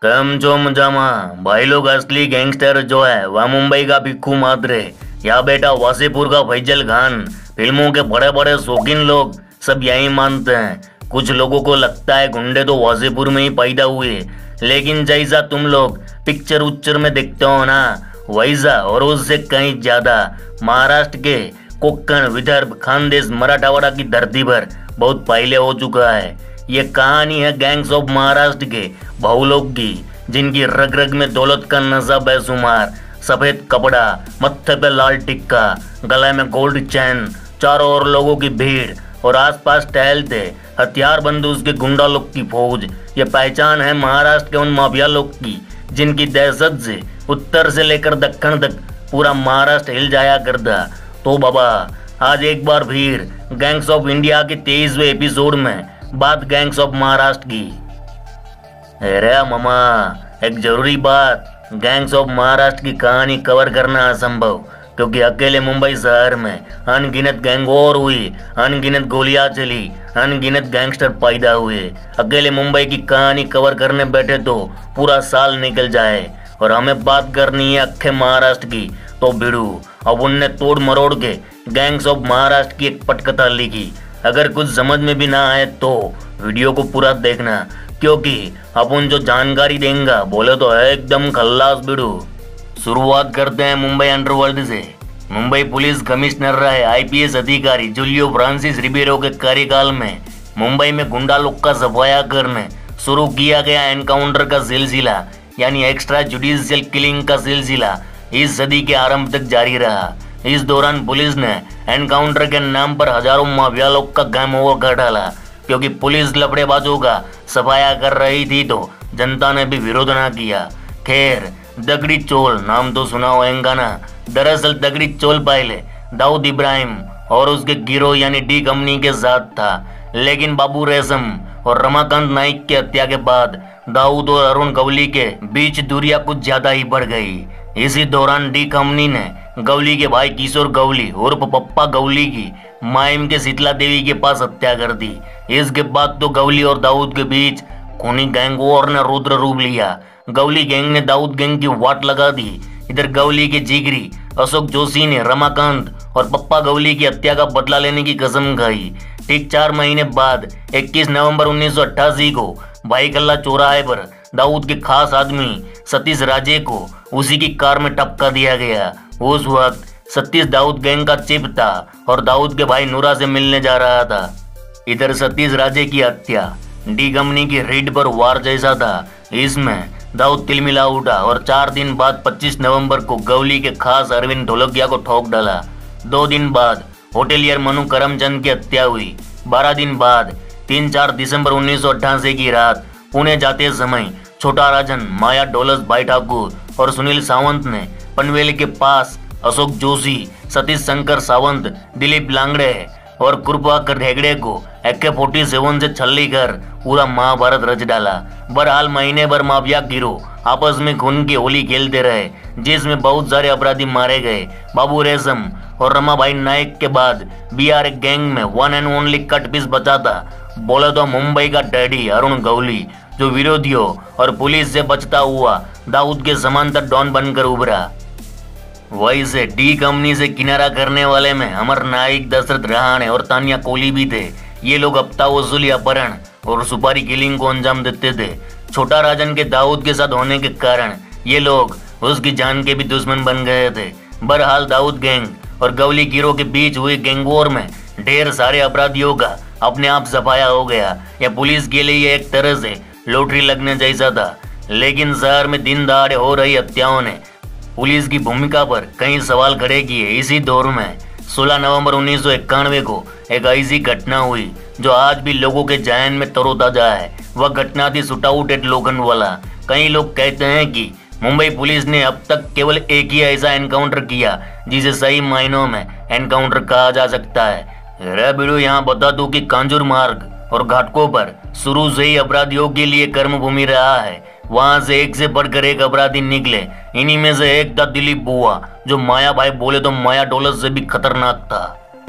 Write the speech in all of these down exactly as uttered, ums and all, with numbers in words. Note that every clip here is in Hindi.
कम जो मजामा भाई लोग। असली गैंगस्टर जो है वह मुंबई का भिक्खू मात्रे या बेटा वासीपुर का फैजल खान। फिल्मों के बड़े बड़े शौकीन लोग सब यही मानते हैं। कुछ लोगों को लगता है गुंडे तो वासीपुर में ही पैदा हुए, लेकिन जैसा तुम लोग पिक्चर उच्चर में देखते हो ना, वैसा और उससे कहीं ज्यादा महाराष्ट्र के कोक्कण, विदर्भ, खानदेश, मराठावाड़ा की धरती पर बहुत पहले हो चुका है। ये कहानी है गैंग्स ऑफ महाराष्ट्र के भावलोग की, जिनकी रग रग में दौलत का नशा बेशुमार। सफेद कपड़ा, मत्थे पे लाल टिक्का, गले में गोल्ड चैन, चारों ओर लोगों की भीड़ और आसपास टहलते हथियार बंदूक के गुंडा लोग की फौज। ये पहचान है महाराष्ट्र के उन माफिया लोग की, जिनकी दहशत से उत्तर से लेकर दक्षिण तक पूरा महाराष्ट्र हिल जाया करता। तो बाबा, आज एक बार फिर गैंग्स ऑफ इंडिया के तेईसवें एपिसोड में बात गैंग्स ऑफ महाराष्ट्र की। अरे मामा, एक जरूरी बात, गैंग्स ऑफ महाराष्ट्र की कहानी कवर करना असंभव, क्योंकि अकेले मुंबई शहर में अनगिनत गैंग वॉर हुई, अनगिनत गोलियां चली, अनगिनत गैंगस्टर पैदा हुए। अकेले मुंबई की कहानी कवर करने बैठे तो पूरा साल निकल जाए, और हमें बात करनी है अक्खे महाराष्ट्र की। तो बिड़ू अब उनने तोड़ मरोड़ के गैंग्स ऑफ महाराष्ट्र की एक पटकथा लिखी। अगर कुछ समझ में भी ना आए तो वीडियो को पूरा देखना, क्योंकि अपन जो जानकारी देंगे बोले तो है एकदम खल्लास बिड़ू। शुरुआत करते हैं मुंबई अंडरवर्ल्ड से। मुंबई पुलिस कमिश्नर रहे आईपीएस अधिकारी जूलियो फ्रांसिस रिबेरो के कार्यकाल में मुंबई में गुंडा लोग का सफाया करने शुरू किया गया एनकाउंटर का सिलसिला, यानी एक्स्ट्रा जुडिशियल किलिंग का सिलसिला इस सदी के आरंभ तक जारी रहा। इस दौरान पुलिस ने एनकाउंटर के नाम पर हजारों माफिया लोग का गैम ओवर कर डाला, क्योंकि पुलिस लफड़ेबाजों का सफाया कर रही थी तो जनता ने भी विरोध ना किया। खैर, दगड़ी चोल नाम तो सुना होगा ना। दरअसल दगड़ी चोल पहले दाऊद इब्राहिम और उसके गिरोह यानी डी कंपनी के साथ था, लेकिन बाबू रेशम और रमाकांत नाइक की हत्या के बाद दाऊद और अरुण गवली के बीच दूरियां कुछ ज्यादा ही बढ़ गई। इसी दौरान डी कंपनी ने गवली के भाई किशोर गवली उर्फ पप्पा गवली की माइम के शीतला देवी के पास हत्या कर दी। इसके बाद तो गवली और दाऊद के बीच खूनी गैंग वॉर ने रुद्र रूप लिया। गवली गैंग ने दाऊद गैंग की वाट लगा दी। इधर गवली के जिगरी अशोक जोशी ने रमाकांत और पप्पा गवली की हत्या का बदला लेने की कसम खाई। ठीक चार महीने बाद इक्कीस नवंबर उन्नीस सौ अट्ठासी को भाई कल्ला चौराहे पर दाऊद के खास आदमी सतीश राजे को उसी की कार में टपका दिया गया। उस वक्त सतीश दाऊद गैंग का चिप था और दाऊद के भाई नूरा से मिलने जा रहा था। इधर सतीश राजे की हत्या डी कंपनी की रेड पर वार जैसा था। इसमें दाऊद तिलमिला उठा और चार दिन बाद पच्चीस नवंबर को गवली के खास अरविंद ढोलकिया को ठोक डाला। दो दिन बाद होटेलियर मनु करमचंद की हत्या हुई। बारह दिन बाद तीन चार दिसंबर उन्नीस सौ अट्ठासी की रात पुणे जाते समय छोटा राजन, माया डोलस भाई ठाकुर और सुनील सावंत ने पनवेल के पास अशोक जोशी, सतीश शंकर सावंत, दिलीप लांगड़े और कृपाकर हेगड़े को ए के फोर्टी सेवन से छल्ली कर पूरा महाभारत रच डाला। बहरहाल महीने भर माफिया गिरोह आपस में खून की होली खेलते रहे, जिसमें बहुत सारे अपराधी मारे गए। बाबू रेशम और रमाबाई नायक के बाद बिहार गैंग में one and only cut piece बचा था, बोले तो मुंबई का डैडी अरुण गवली, जो विरोधियों और पुलिस से बचता हुआ दाऊद के समांतर डॉन बनकर उभरा। वैसे डी कंपनी से किनारा करने वाले में अमर नाइक, दशरथ रहाणे और तानिया कोहली भी थे। ये लोग हफ्ता वसूली, अपहरण और सुपारी किलिंग को अंजाम देते थे। छोटा राजन के दाऊद के साथ होने के कारण ये लोग उसकी जान के भी दुश्मन बन गए थे। बहरहाल दाऊद गैंग और गवली गिरोह के बीच हुए गैंग वॉर में ढेर सारे अपराधियों का अपने आप सफाया हो गया। यह पुलिस के लिए एक तरह से लॉटरी लगने जैसा था, लेकिन शहर में दिन दहाड़े हो रही हत्याओं ने पुलिस की भूमिका पर कई सवाल खड़े किए। इसी दौर में सोलह नवंबर उन्नीस सौ इक्यानवे को एक ऐसी घटना हुई जो आज भी लोगों के जहन में तरोताजा है। वह घटना थी शूटआउट एट लोखंडवाला। कई लोग कहते हैं कि मुंबई पुलिस ने अब तक केवल एक ही ऐसा एनकाउंटर किया जिसे सही मायनों में एनकाउंटर कहा जा सकता है। रे बिड़ू, यहाँ बता दूं कि कांजूर मार्ग और घाटकों पर शुरू से ही अपराधियों के लिए कर्मभूमि रहा है। वहां से एक से बढ़कर एक अपराधी निकले। इन्हीं में से एक था दिलीप बुआ, जो माया भाई बोले तो माया डोलस से भी खतरनाक था।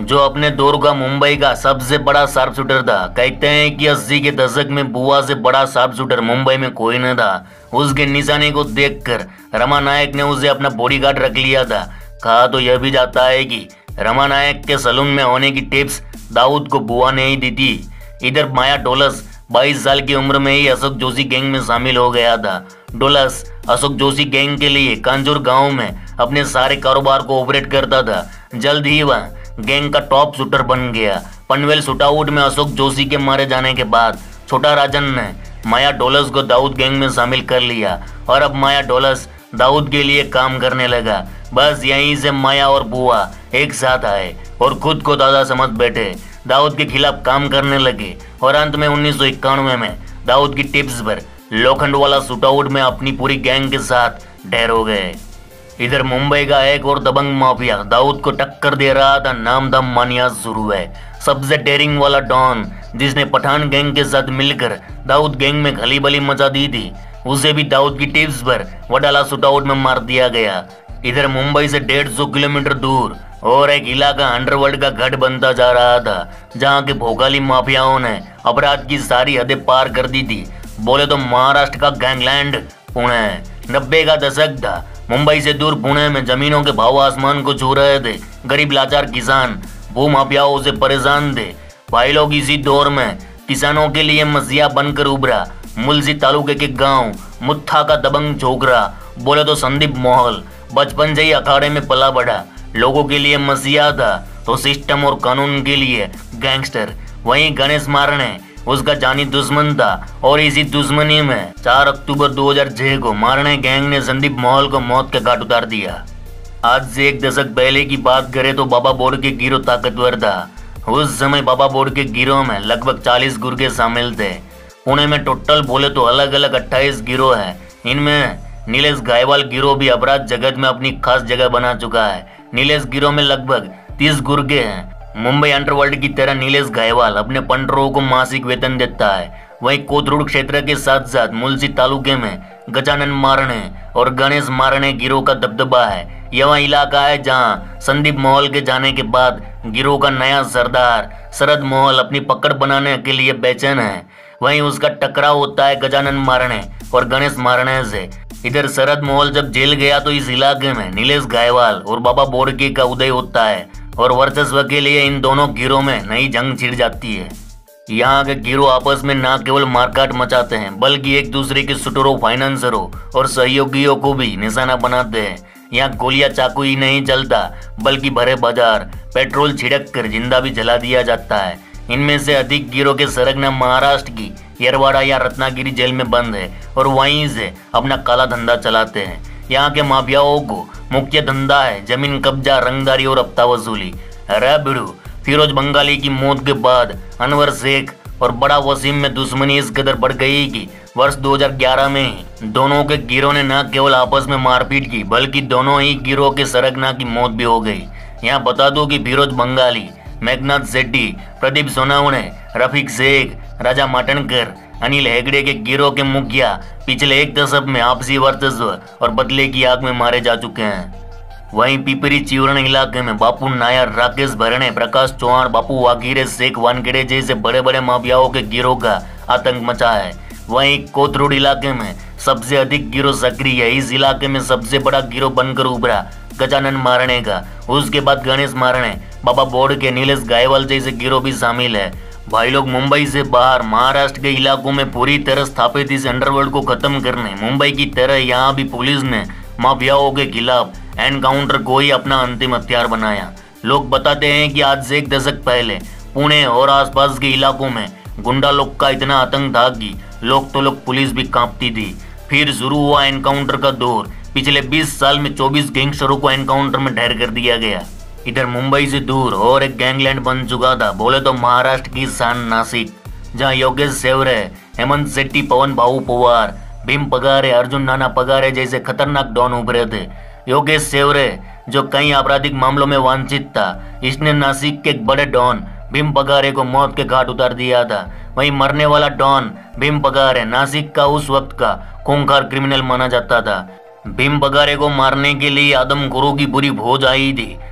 जो अपने दौर का मुंबई का सबसे बड़ा शार्प शूटर था। कहते हैं कि अस्सी के दशक में बुआ से बड़ा शार्प शूटर मुंबई में कोई न था। उसके निशाने को देखकर रमा नायक ने उसे अपना बॉडीगार्ड रख लिया था। कहा तो यह भी जाता है कि रमा नायक के सलून में होने की टिप्स दाऊद को बुआ ने ही दी थी। इधर माया डोलस बाईस साल की उम्र में ही अशोक जोशी गैंग में शामिल हो गया था। डोलस अशोक जोशी गैंग के लिए कांजूर गांव में अपने सारे कारोबार को ऑपरेट करता था। जल्द ही वह गैंग का टॉप शूटर बन गया। पनवेल शूटआउट में अशोक जोशी के मारे जाने के बाद छोटा राजन ने माया डोलस को दाऊद गैंग में शामिल कर लिया और अब माया डोलस दाऊद के लिए काम करने लगा। बस यहीं से माया और बुआ एक साथ आए और खुद को दादा समझ बैठे, दाऊद के खिलाफ काम करने लगे और अंत में उन्नीस सौ इक्यानवे में दाऊद की टिप्स पर लोखंड वाला शूटआउट में अपनी पूरी गैंग के साथ ढेर हो गए। इधर मुंबई का एक और दबंग माफिया दाऊद को टक्कर दे रहा था। नाम था मानिया शुरू है, सबसे डेयरिंग वाला डॉन, जिसने पठान गैंग के साथ मिलकर दाऊद गैंग में खलीबली मचा दी थी। उसे भी दाऊद की टिप्स पर वडाला शूटआउट में मार दिया गया। इधर मुंबई से डेढ़ सौ किलोमीटर दूर और एक इलाका अंडरवर्ल्ड का गढ़ बनता जा रहा था, जहाँ के भोकाली माफियाओं ने अपराध की सारी हदें पार कर दी थी। बोले तो महाराष्ट्र का गैंगलैंड पुणे। नब्बे का दशक था। मुंबई से दूर पुणे में जमीनों के भाव आसमान को छू रहे थे। गरीब लाचार किसान भू माफियाओं से परेशान थे। भाई लोग इसी दौर में किसानों के लिए मसीहा बनकर उभरा मुलसी तालुके के गांव मुत्था का दबंग छोकरा, बोले तो संदीप मोहल। बचपन से ही अखाड़े में पला बढ़ा, लोगों के लिए मसीहा था तो सिस्टम और कानून के लिए गैंगस्टर। वहीं गणेश मारने उसका जानी दुश्मन था और इसी दुश्मनी में चार अक्टूबर दो हज़ार छह को मारने गैंग ने संदीप मोहल को मौत के घाट उतार दिया। आज से एक दशक पहले की बात करें तो बाबा बोर्ड के गिरोह ताकतवर था। उस समय बाबा बोर्ड के गिरोह में लगभग चालीस गुर्गे शामिल थे। पुणे में टोटल बोले तो अलग अलग अट्ठाईस गिरोह है। इनमें नीलेश गायवाल गिरोह भी अपराध जगत में अपनी खास जगह बना चुका है। नीलेश गिरोह में लगभग तीस गुर्गे हैं। मुंबई अंडरवर्ल्ड की तरह नीलेश गायवाल अपने पंडरों को मासिक वेतन देता है। वहीं कोथरूड क्षेत्र के साथ साथ मुलसी तालुके में गजानन मारने और गणेश मारने गिरोह का दबदबा है। यह वह इलाका है जहां संदीप मोहल के जाने के बाद गिरोह का नया सरदार शरद मोहल अपनी पकड़ बनाने के लिए बेचैन है। वहीं उसका टकराव होता है गजानन मारने और गणेश मारने से। इधर शरद मोहल जब जेल गया तो इस इलाके में नीलेश गायवाल और बाबा बोर्डके का उदय होता है और वर्चस्व के लिए इन दोनों गिरोह में नई जंग छिड़ जाती है। यहाँ के गिरोह आपस में न केवल मारकाट मचाते हैं बल्कि एक दूसरे के शूटरों, फाइनेंसरों और सहयोगियों को भी निशाना बनाते हैं। यहाँ गोलियां चाकू ही नहीं चलता बल्कि भरे बाजार पेट्रोल छिड़क कर जिंदा भी जला दिया जाता है। इनमें से अधिक गिरोह के सरगना महाराष्ट्र की येरवाड़ा या रत्नागिरी जेल में बंद है और वहीं से अपना काला धंधा चलाते हैं। यहाँ के माफियाओं को मुख्य धंधा है जमीन कब्जा, रंगदारी और हफ्ता वसूली। रैबिडू फिरोज बंगाली की मौत के बाद अनवर शेख और बड़ा वसीम में दुश्मनी इस कदर बढ़ गई कि वर्ष दो हज़ार ग्यारह में ही दोनों के गिरोह ने न केवल आपस में मारपीट की बल्कि दोनों ही गिरोह के सरगना की मौत भी हो गई। यहाँ बता दो कि फिरोज बंगाली, मेघनाथ शेट्टी, प्रदीप सोनावणे, रफीक शेख, राजा माटनकर, अनिल हेगड़े के गिरोह के मुखिया पिछले एक दशक में आपसी वर्चस्व और बदले की आग में मारे जा चुके हैं। वहीं पिपरी चिवरण इलाके में बापू नायर, राकेश भरणे, प्रकाश चौहान, बापू वाघीरे, शेख वानखेड़े जैसे बड़े बड़े माफियाओं के गिरोह का आतंक मचा है। वहीं कोथरूड इलाके में सबसे अधिक गिरोह सक्रिय है। इस इलाके में सबसे बड़ा गिरोह बनकर उभरा गजानन मारने का। उसके बाद गणेश मारने, बाबा बोर्ड के, नीलेश गायवाल जैसे गिरोह भी शामिल है। भाई लोग मुंबई से बाहर महाराष्ट्र के इलाकों में पूरी तरह स्थापित इस अंडरवर्ल्ड को खत्म करने मुंबई की तरह यहाँ भी पुलिस ने माफियाओं के खिलाफ एनकाउंटर को ही अपना अंतिम हथियार बनाया। लोग बताते हैं कि आज से एक दशक पहले पुणे और आसपास के इलाकों में गुंडा लोग का इतना आतंक था कि लोग तो लोग पुलिस भी कांपती थी। फिर शुरू हुआ एनकाउंटर का दौर। पिछले बीस साल में चौबीस गैंगस्टरों को एनकाउंटर में ढेर कर दिया गया। इधर मुंबई से दूर और एक गैंगलैंड बन चुका था। बोले तो महाराष्ट्र की शान नासिक, जहाँ योगेश सेवरे, हेमंत शेट्टी, पवन भाऊ पवार, भीम पगारे, अर्जुन नाना पगारे जैसे खतरनाक डॉन उभरे थे। योगेश सेवरे जो कई आपराधिक मामलों में वांछित था, इसने नासिक के एक बड़े डॉन भीम पगारे को मौत के घाट उतार दिया था। वहीं मरने वाला डॉन भीम पगारे नासिक का उस वक्त का खूंखार क्रिमिनल माना जाता था। भीम पगारे को मारने के लिए आदम गुरु की बुरी भोज आई थी।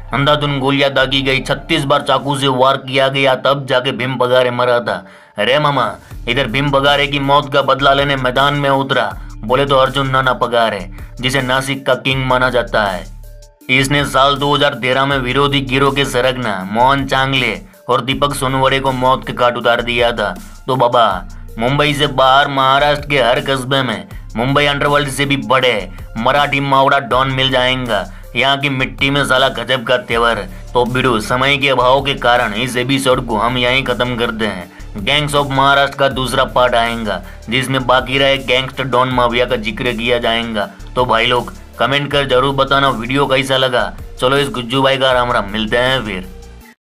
अंधाधुन गोलियां दागी गई, छत्तीस बार चाकू से वार किया गया, तब जाके भीम बगारे मरा था। अरे मामा, इधर भीम बगारे की मौत का बदला लेने मैदान में उतरा बोले तो अर्जुन नाना पगारे, जिसे नासिक का किंग माना जाता है। इसने साल दो हज़ार तेरह में विरोधी गिरोह के सरगना मोहन चांगले और दीपक सोनवड़े को मौत के घाट उतार दिया था। तो बाबा, मुंबई से बाहर महाराष्ट्र के हर कस्बे में मुंबई अंडरवर्ल्ड से भी बड़े मराठी मावड़ा डॉन मिल जाएगा। यहाँ की मिट्टी में साला गजब का तेवर। तो बिडू, समय के अभाव के कारण इस एपिसोड को हम यहीं खत्म करते हैं। गैंग्स ऑफ महाराष्ट्र का दूसरा पार्ट आएगा, जिसमें बाकी रहे गैंगस्टर डॉन माफिया का जिक्र किया जाएगा। तो भाई लोग कमेंट कर जरूर बताना वीडियो कैसा लगा। चलो इस गुज्जू भाई का राम राम, मिलते हैं फिर।